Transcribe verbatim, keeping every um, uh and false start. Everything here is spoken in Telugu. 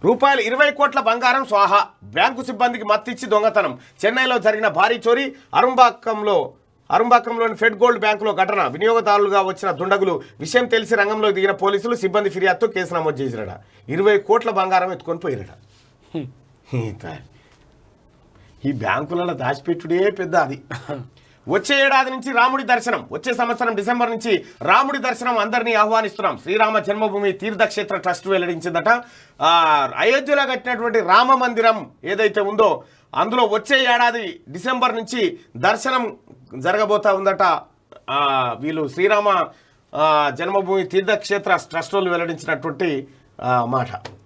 రూపాయలు ఇరవై కోట్ల బంగారం స్వాహా, బ్యాంకు సిబ్బందికి మత్తిచ్చి దొంగతనం. చెన్నైలో జరిగిన భారీ చోరీ. అరుంబాకంలో అరుంబాకంలోని ఫెడ్ గోల్డ్ బ్యాంకులో ఘటన. వినియోగదారులుగా వచ్చిన దుండగులు విషయం తెలిసి రంగంలో దిగిన పోలీసులు సిబ్బంది ఫిర్యాదుతో కేసు నమోదు చేసిరట. ఇరవై కోట్ల బంగారం ఎత్తుకొని పోయిరట. ఈ బ్యాంకులలో దాచిపెట్టుడే పెద్ద అది. వచ్చే ఏడాది నుంచి రాముడి దర్శనం. వచ్చే సంవత్సరం డిసెంబర్ నుంచి రాముడి దర్శనం అందరినీ ఆహ్వానిస్తున్నాం. శ్రీరామ జన్మభూమి తీర్థక్షేత్ర ట్రస్ట్ వెల్లడించిందట. అయోధ్యలో కట్టినటువంటి రామ మందిరం ఏదైతే ఉందో అందులో వచ్చే ఏడాది డిసెంబర్ నుంచి దర్శనం జరగబోతా ఉందట. వీళ్ళు శ్రీరామ జన్మభూమి తీర్థక్షేత్ర ట్రస్ట్ వాళ్ళు వెల్లడించినటువంటి మాట.